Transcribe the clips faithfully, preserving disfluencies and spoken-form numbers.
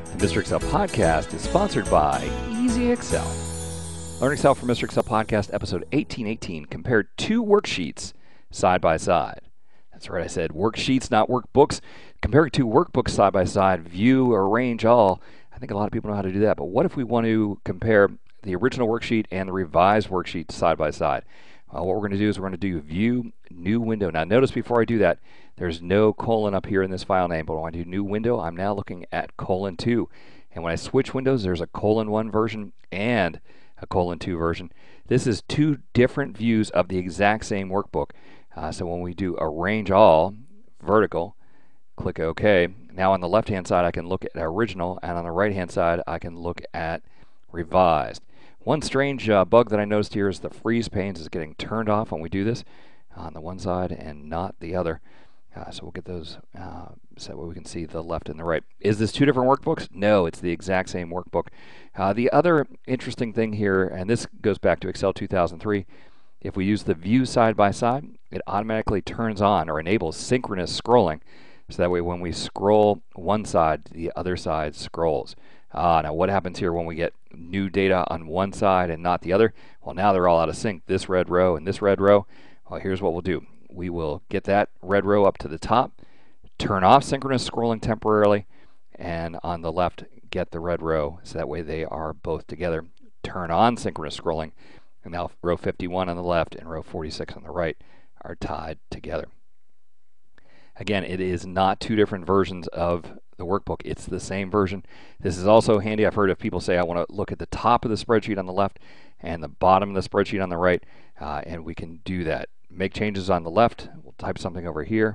The Mister Excel podcast is sponsored by Easy Excel. Learn Excel from Mister Excel podcast episode eighteen eighteen. Compare two worksheets side by side. That's right, I said worksheets, not workbooks. Comparing two workbooks side by side, view, arrange all. I think a lot of people know how to do that, but what if we want to compare the original worksheet and the revised worksheet side by side? Well, what we're going to do is we're going to do view, new window. Now notice before I do that, there's no colon up here in this file name, but when I do new window, I'm now looking at colon two. And when I switch windows, there's a colon one version and a colon two version. This is two different views of the exact same workbook. Uh, so when we do arrange all, vertical, click OK. Now on the left-hand side, I can look at original, and on the right-hand side, I can look at revised. One strange uh, bug that I noticed here is the freeze panes is getting turned off when we do this on the one side and not the other. Uh, so we'll get those uh, so we can see the left and the right. Is this two different workbooks? No, it's the exact same workbook. Uh, the other interesting thing here, and this goes back to Excel two thousand three, if we use the view side by side, it automatically turns on or enables synchronous scrolling. So that way when we scroll one side, the other side scrolls. Uh, now what happens here when we get new data on one side and not the other? Well, now they're all out of sync, this red row and this red row. Well, here's what we'll do. We will get that red row up to the top, turn off synchronous scrolling temporarily, and on the left, get the red row so that way they are both together. Turn on synchronous scrolling, and now row fifty-one on the left and row forty-six on the right are tied together. Again, it is not two different versions of the workbook. It's the same version. This is also handy. I've heard of people say, I want to look at the top of the spreadsheet on the left and the bottom of the spreadsheet on the right, uh, and we can do that. Make changes on the left. We'll type something over here,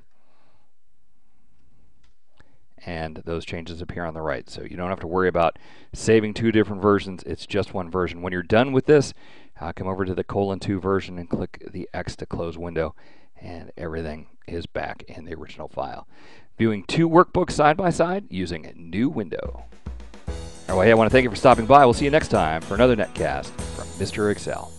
and those changes appear on the right. So you don't have to worry about saving two different versions. It's just one version. When you're done with this, uh, come over to the colon two version and click the X to close window, and everything is back in the original file. Viewing two workbooks side by side using new window. All right, well, hey, I want to thank you for stopping by. We'll see you next time for another netcast from Mister Excel.